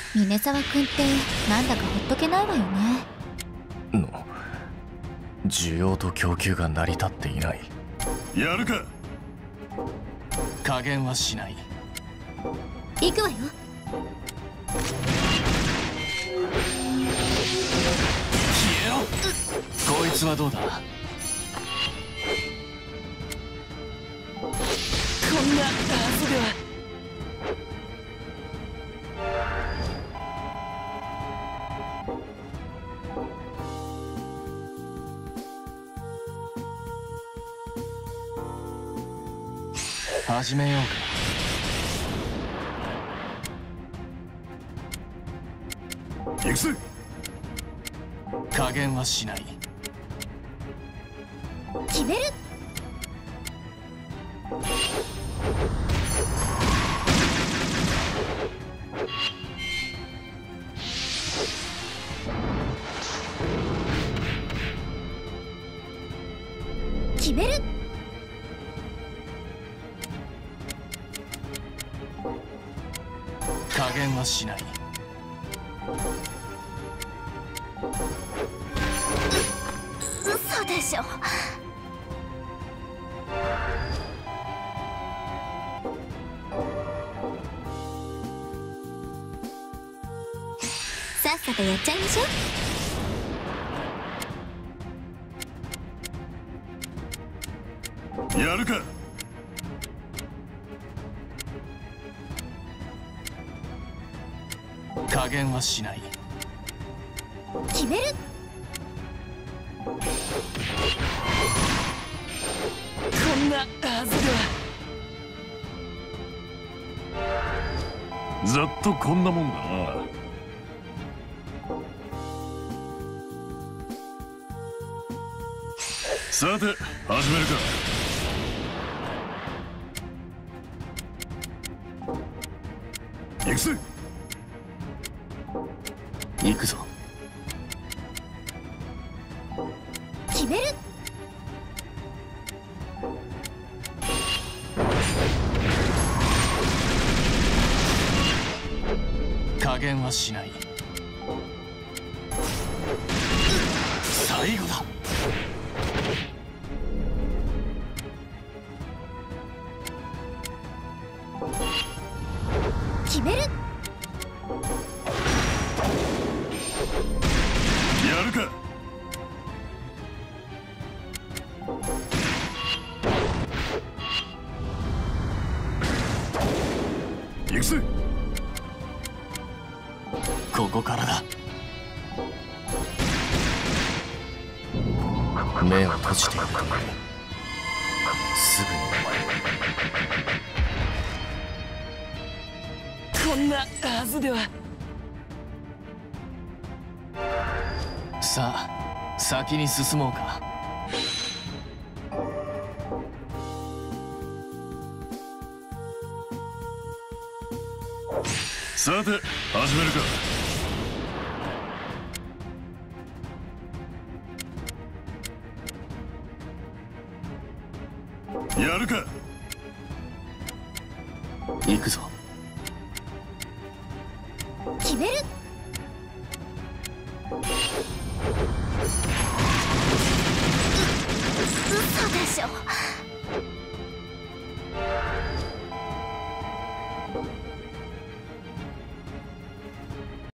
峰沢君ってなんだかほっとけないわよね。 需要と供給が成り立っていない。 やるか。 加減はしない。 行くわよ。 消えろ。こいつはどうだ。こんなはずでは。始めようか。 行くぜ。 加減はしない。 決める。決める。 加減はしない。 嘘でしょ。さっさとやっちゃいましょう。やるか。 加減はしない。 決める。 こんなはずでは。 ざっとこんなもんだな。さて始めるか。行くぜ。 行くぞ。 決める。 加減はしない。最後だ。 決める。 やるか。行くぜ。 ここからだ。目を閉じているとすぐに。こんなはずでは。さあ先に進もうか。 さて始めるか。やるか。 行くぞ。 決める。嘘でしょ。